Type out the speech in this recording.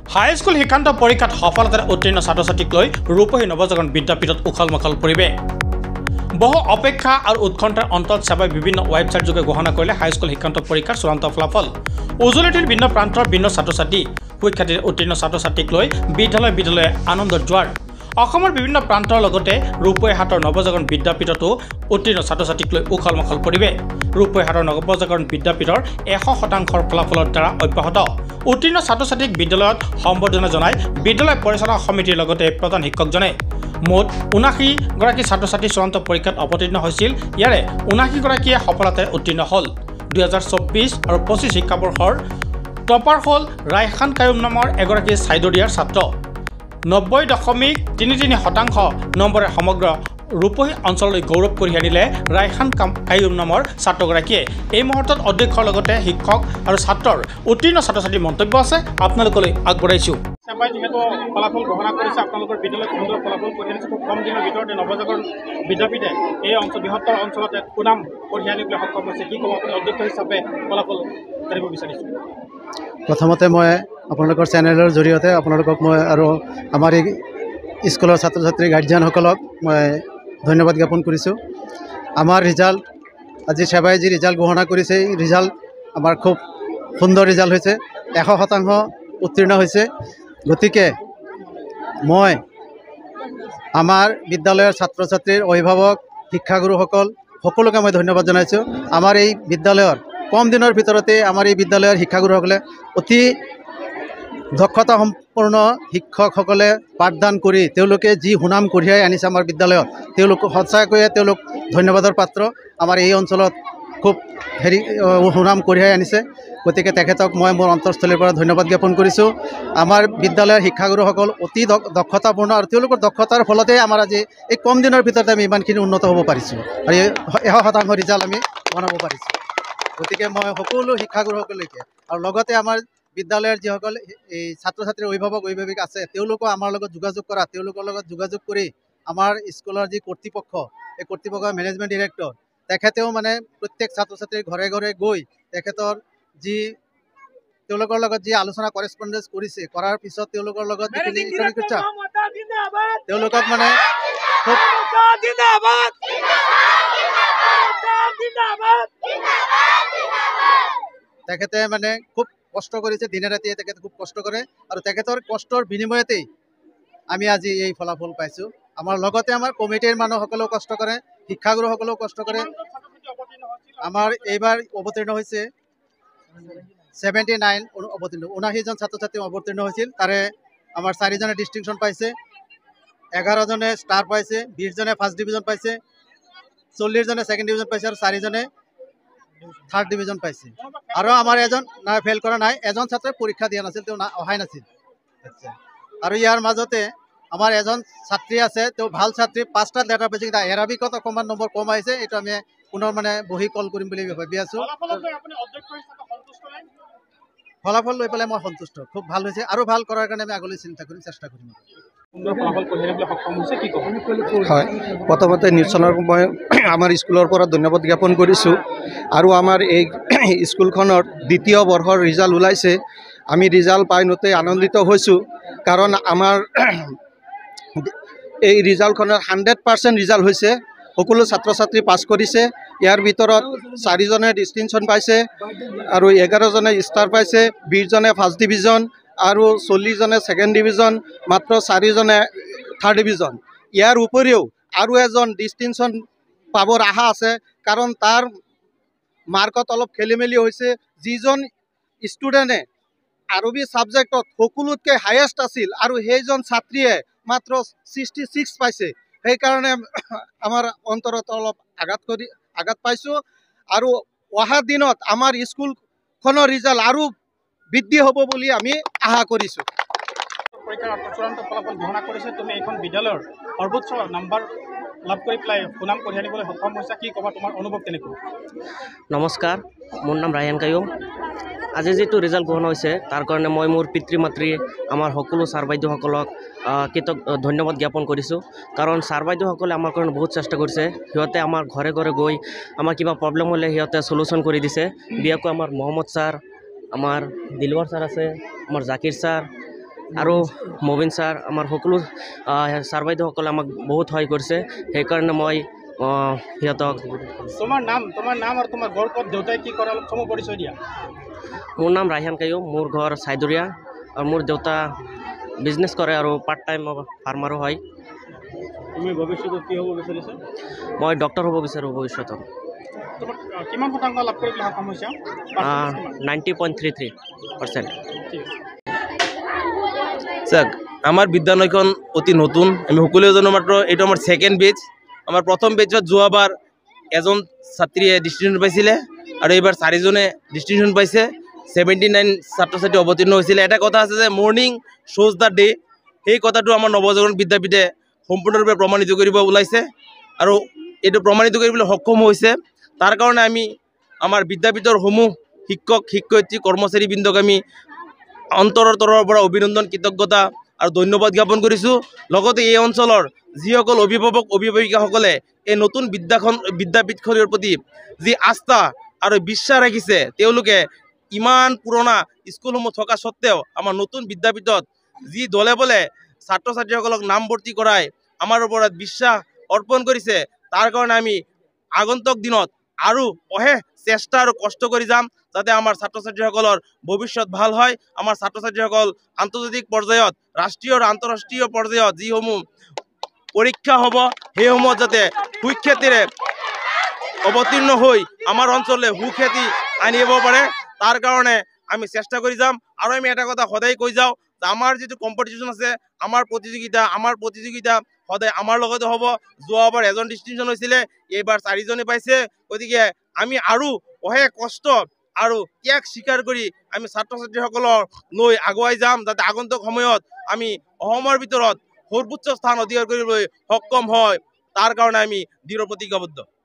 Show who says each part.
Speaker 1: High school শিক্ষান্ত পৰীক্ষাত সফলতাৰে উত্তীৰ্ণ ছাত্ৰ-ছাত্ৰীক লৈ ৰূপহী নৱজাগৰণ বিদ্যাপীঠত উখল-মাখল পৰিৱেশ। বহু অপেক্ষা আৰু উৎকণ্ঠাৰ অন্তত সেৱাই বিভিন্ন ৱেবছাইট যোগে ঘোষণা কৰিলে হাইস্কুল শিক্ষান্ত পৰীক্ষাৰ চূড়ান্ত ফলাফল। উজুলিটিৰ ভিন্ন প্ৰান্তৰ ভিন্ন ছাত্ৰ-ছাত্ৰী পৰীক্ষাটিৰ উত্তীৰ্ণ ছাত্ৰ-ছাত্ৰীক লৈ বিদ্যালয়ে আনন্দৰ জোৱাৰ। অসমৰ বিভিন্ন প্ৰান্তৰ লগতে ৰূপহীহাটৰ নৱজাগৰণ বিদ্যাপীঠতো উত্তীৰ্ণ ছাত্ৰ-ছাত্ৰীক লৈ উখল-মাখল পৰিৱেশ। ৰূপহীহাটৰ নৱজাগৰণ বিদ্যাপীঠৰ 100% ফলাফলৰ দ্বাৰা অব্যাহত। উত্তীৰ্ণ ছাত্ৰ-ছাত্ৰীক বিদ্যালয়ত সম্বৰ্ধনা জনাই বিদ্যালয় পৰিচালনা সমিতিৰ লগতে প্ৰধান শিক্ষকজনে। মুঠ 79গৰাকী ছাত্ৰ-ছাত্ৰী চূড়ান্ত পৰীক্ষাত অৱতীৰ্ণ হৈছিল। ইয়াৰে 79গৰাকীয়ে সফলতাৰে উত্তীৰ্ণ হ'ল। 2024 আৰু 25 শিক্ষাবৰ্ষৰ টপাৰ হ'ল ৰাইহান কায়ুম নামৰ এগৰাকী ছাইদৰিয়াৰ ছাত্ৰ। 90.33% নম্বৰে সমগ্ৰ ৰূপহী অঞ্চললৈ গৌৰৱ কঢ়িয়াই আনিলে ৰাইহান কায়ুম নামৰ ছাত্ৰগৰাকীয়ে। এই মুহূৰ্তত অধ্যক্ষৰ লগতে শিক্ষক আৰু ছাত্ৰৰ উত্তীৰ্ণ ছাত্ৰ-ছাত্ৰীৰ মন্তব্য আছে, আপোনালোকলৈ আগবঢ়াইছোঁ। যিহেতু ফলাফল ঘোষণা কৰিছে, আপোনালোকৰ বিদ্যালয়ত সুন্দৰ ফলাফল কঢ়িয়াই আনিছে। খুব কম দিনৰ ভিতৰতে নৱজাগৰণ বিদ্যাপীঠে এই বৃহত্তৰ অঞ্চলতে সুনাম কঢ়িয়াই আনিবলৈ সক্ষম হৈছে। কি ক'ব আপুনি অধ্যক্ষ হিচাপে ফলাফল জানিব বিচাৰিছোঁ?
Speaker 2: প্ৰথমতে মই আপোনালোকৰ চেনেলৰ জৰিয়তে আপোনালোকক মই আৰু আমাৰ এই স্কুলৰ ছাত্ৰ-ছাত্ৰী গাৰ্জিয়ানসকলক মই ধন্যবাদ জ্ঞাপন কৰিছোঁ। আমাৰ ৰিজাল্ট আজি সেৱাই যি ৰিজাল্ট ঘোষণা কৰিছে, এই ৰিজাল্ট আমাৰ খুব সুন্দৰ ৰিজাল্ট হৈছে, 100% উত্তীৰ্ণ হৈছে। গতিকে মই আমাৰ বিদ্যালয়ৰ ছাত্ৰ-ছাত্ৰীৰ অভিভাৱক শিক্ষাগুৰুসকল সকলোকে মই ধন্যবাদ জনাইছোঁ। আমাৰ এই বিদ্যালয়ৰ কম দিনৰ ভিতৰতে আমাৰ এই বিদ্যালয়ৰ শিক্ষাগুৰুসকলে অতি দক্ষতা সম্পন্ন শিক্ষকসকলে পাঠদান কৰি তেওঁলোকে যি সুনাম কঢ়িয়াই আনিছে আমাৰ বিদ্যালয়ত, তেওঁলোক সঁচাকৈয়ে তেওঁলোক ধন্যবাদৰ পাত্ৰ। আমাৰ এই অঞ্চলত খুব সুনাম কঢ়িয়াই আনিছে। গতিকে তেখেতক মই মোৰ অন্তৰস্থলীৰ পৰা ধন্যবাদ জ্ঞাপন কৰিছোঁ। আমাৰ বিদ্যালয়ৰ শিক্ষাগুৰুসকল অতি দক্ষতাপূৰ্ণ আৰু তেওঁলোকৰ দক্ষতাৰ ফলতে আমাৰ আজি এই কম দিনৰ ভিতৰতে আমি ইমানখিনি উন্নত হ'ব পাৰিছোঁ আৰু এই 100% ৰিজাল্ট আমি বনাব পাৰিছোঁ। গতিকে মই সকলো শিক্ষাগুৰুসকললৈকে আৰু লগতে আমাৰ বিদ্যালয়ৰ যিসকল এই ছাত্ৰ-ছাত্ৰীৰ অভিভাৱিকা আছে, তেওঁলোকো আমাৰ লগত যোগাযোগ কৰা, তেওঁলোকৰ লগত যোগাযোগ কৰি আমাৰ স্কুলৰ যি কৰ্তৃপক্ষ, এই কৰ্তৃপক্ষৰ মেনেজমেণ্ট ডিৰেক্টৰ, তেখেতেও মানে প্ৰত্যেক ছাত্ৰ-ছাত্ৰীৰ ঘৰে ঘৰে গৈ তেখেতৰ তেওঁলোকৰ লগত যি আলোচনা কৰেছপণ্ডেঞ্চ কৰিছে, কৰাৰ পিছত তেওঁলোকৰ লগত তেওঁলোকক মানে তেখেতে মানে খুব কষ্ট কৰিছে, দিনে ৰাতিয়ে তেখেতে খুব কষ্ট কৰে আৰু তেখেতৰ কষ্টৰ বিনিময়তেই আমি আজি এই ফলাফল পাইছোঁ। আমাৰ লগতে আমাৰ কমিটিৰ মানুহসকলেও কষ্ট কৰে, শিক্ষাগুৰুসকলেও কষ্ট কৰে। আমাৰ এইবাৰ অৱতীৰ্ণ হৈছে 79 79জন ছাত্ৰ-ছাত্ৰী অৱতীৰ্ণ হৈছিল। তাৰে আমাৰ 4জনে ডিষ্টিংশ্যন পাইছে, 11জনে ষ্টাৰ পাইছে, 20জনে ফাৰ্ষ্ট ডিভিজন পাইছে, 40জনে ছেকেণ্ড ডিভিজন পাইছে আৰু 4জনে থাৰ্ড ডিভিজন পাইছে। আৰু আমাৰ এজন ফেইল কৰা নাই, এজন ছাত্ৰই পৰীক্ষা দিয়া নাছিল, তেওঁ অহাই নাছিল। আৰু ইয়াৰ মাজতে আমাৰ এজন ছাত্ৰী আছে, তেওঁ ভাল ছাত্ৰী, 5টা লেটাৰ পাইছে, কিন্তু এৰাবিকত অকণমান নম্বৰ কম আহিছে। এইটো আমি পুনৰ মানে বহি কল কৰিম বুলি ভাবি আছোঁ। ফলাফল লৈ পেলাই মই সন্তুষ্ট, খুব ভাল হৈছে। আৰু ভাল কৰাৰ কাৰণে আমি আগলৈ চেষ্টা কৰিম।
Speaker 3: হয়, প্ৰথমতে নিশ্চয় মই আমাৰ স্কুলৰ পৰা ধন্যবাদ জ্ঞাপন কৰিছোঁ। আৰু আমাৰ এই স্কুলখনৰ 2য় বৰ্ষৰ ৰিজাল্ট ওলাইছে। আমি ৰিজাল্ট পাই নথৈ আনন্দিত হৈছোঁ, কাৰণ আমাৰ এই ৰিজাল্টখনৰ 100% ৰিজাল্ট হৈছে। সকলো ছাত্ৰ-ছাত্ৰী পাছ কৰিছে। ইয়াৰ ভিতৰত 4জনে ডিষ্টিংশ্যন পাইছে আৰু 11জনে ষ্টাৰ পাইছে, 20জনে ফাৰ্ষ্ট ডিভিজন আৰু 40জনে ছেকেণ্ড ডিভিজন, মাত্ৰ 4জনে থাৰ্ড ডিভিজন। ইয়াৰ উপৰিও আৰু এজন ডিষ্টিংশ্যন পাবৰ আশা আছে, কাৰণ তাৰ মাৰ্কত অলপ খেলিমেলি হৈছে। যিজন ষ্টুডেণ্টে আৰবী ছাবজেক্টত সকলোতকৈ হায়েষ্ট আছিল আৰু সেইজন ছাত্ৰীয়ে মাত্ৰ 66 পাইছে। সেইকাৰণে আমাৰ অন্তৰত অলপ আঘাত পাইছোঁ। আৰু অহা দিনত আমাৰ স্কুলখনৰ ৰিজাল্ট আৰু বৃদ্ধি হ'ব বুলি আমি আশা কৰিছোঁ।
Speaker 1: পৰীক্ষাৰ চূড়ান্ত ফলাফল ঘোষণা কৰিছে, তুমি এইখন বিদ্যালয়ৰ সৰ্বোচ্চ নম্বৰ লাভ কৰি পেলাই সুনাম কঢ়িয়াই আনিবলৈ সক্ষম হৈছা। কি ক'বা, তোমাৰ অনুভৱ কেনেকুৱা?
Speaker 4: নমস্কাৰ, মোৰ নাম ৰাইহান কায়ুম। আজি যিটো ৰিজাল্ট ঘোষণা হৈছে, তাৰ কাৰণে মই মোৰ পিতৃ মাতৃ, আমাৰ সকলো ছাৰ বাইদেউসকলক ধন্যবাদ জ্ঞাপন কৰিছোঁ। কাৰণ ছাৰ বাইদেউসকলে আমাৰ কাৰণে বহুত চেষ্টা কৰিছে। সিহঁতে আমাৰ ঘৰে ঘৰে গৈ আমাৰ কিবা প্ৰব্লেম হ'লে সিহঁতে চলিউশ্যন কৰি দিছে। বিশেষকৈ আমাৰ মহম্মদ ছাৰ, আমাৰ দিলৱাৰ ছাৰ আছে, আমাৰ জাকিৰ ছাৰ, আৰু মবিন ছাৰ আমাৰ সকলো ছাৰ বাইদেউসকলে আমাক বহুত সহায় কৰিছে সেইকাৰণে মই সিহঁতক
Speaker 1: তোমাৰ নাম আৰু তোমাৰ ঘৰ ক'ত দেউতাই কি কৰে অলপ চমু পৰিচয় দিয়া
Speaker 4: মোৰ নাম ৰাইহান কায়ুম মোৰ ঘৰ চাইদুৰীয়া আৰু মোৰ দেউতা বিজনেছ কৰে আৰু পাৰ্ট টাইম ফাৰ্মাৰো হয়
Speaker 1: তুমি ভৱিষ্যতত কি হ'ব বিচাৰিছা
Speaker 4: মই ডক্টৰ হ'ব বিচাৰোঁ ভৱিষ্যতত
Speaker 1: তোমাক কিমান শতাংশ লাভ কৰিবলৈ সক্ষম হৈছা
Speaker 4: 90.33%।
Speaker 5: চাওক আমাৰ বিদ্যালয়খন অতি নতুন আমি সকলোৱে জানো মাত্ৰ এইটো আমাৰ ছেকেণ্ড বেচ আমাৰ প্ৰথম বেচত যোৱাবাৰ এজন ছাত্ৰীয়ে ডিষ্টিংশ্যন পাইছিলে আৰু এইবাৰ 4জনে ডিষ্টিংশ্যন পাইছে 79 ছাত্ৰ ছাত্ৰী অৱতীৰ্ণ হৈছিলে এটা কথা আছে যে মৰ্নিং শ্ব'জ দ্য ডে সেই কথাটো আমাৰ নৱজাগৰণ বিদ্যাপীঠে সম্পূৰ্ণৰূপে প্ৰমাণিত কৰিব ওলাইছে আৰু এইটো প্ৰমাণিত কৰিবলৈ সক্ষম হৈছে তাৰ কাৰণে আমি আমাৰ বিদ্যাপীঠৰ সমূহ শিক্ষক শিক্ষয়িত্ৰী কৰ্মচাৰীবৃন্দক আমি অন্তৰৰ তৰফৰ পৰা অভিনন্দন কৃতজ্ঞতা আৰু ধন্যবাদ জ্ঞাপন কৰিছোঁ লগতে এই অঞ্চলৰ যিসকল অভিভাৱক অভিভাৱিকাসকলে এই নতুন বিদ্যাপীঠখনৰ প্ৰতি যি আস্থা আৰু বিশ্বাস ৰাখিছে তেওঁলোকে ইমান পুৰণা স্কুলসমূহ থকা সত্ত্বেও আমাৰ নতুন বিদ্যাপীঠত যি দলে বলে ছাত্ৰ ছাত্ৰীসকলক নামভৰ্তি কৰাই আমাৰ ওপৰত বিশ্বাস অৰ্পণ কৰিছে তাৰ কাৰণে আমি আগন্তুক দিনত আৰু অশেষ চেষ্টা আৰু কষ্ট কৰি যাম যাতে আমাৰ ছাত্ৰ ছাত্ৰীসকলৰ ভৱিষ্যত ভাল হয় আমাৰ ছাত্ৰ ছাত্ৰীসকল আন্তৰ্জাতিক পৰ্যায়ত ৰাষ্ট্ৰীয় আৰু আন্তঃৰাষ্ট্ৰীয় পৰ্যায়ত যিসমূহ পৰীক্ষা হ'ব সেইসমূহত যাতে সুখ্যাতিৰে অৱতীৰ্ণ হৈ আমাৰ অঞ্চললৈ সুখ্যাতি আনিব পাৰে তাৰ কাৰণে আমি চেষ্টা কৰি যাম আৰু আমি এটা কথা সদায় কৈ যাওঁ যে আমাৰ যিটো কম্পিটিশ্যন আছে আমাৰ প্ৰতিযোগিতা সদায় আমাৰ লগতে হ'ব যোৱাবাৰ এজন ডিষ্টিংশ্যন হৈছিলে এইবাৰ 4জনে পাইছে গতিকে আমি আৰু অশেষ কষ্ট আৰু ত্যাগ স্বীকাৰ কৰি আমি ছাত্ৰ ছাত্ৰীসকলক লৈ আগুৱাই যাম যাতে আগন্তুক সময়ত আমি অসমৰ ভিতৰত সৰ্বোচ্চ স্থান অধিকাৰ কৰিবলৈ সক্ষম হয় তাৰ কাৰণে আমি দৃঢ় প্ৰতিজ্ঞাবদ্ধ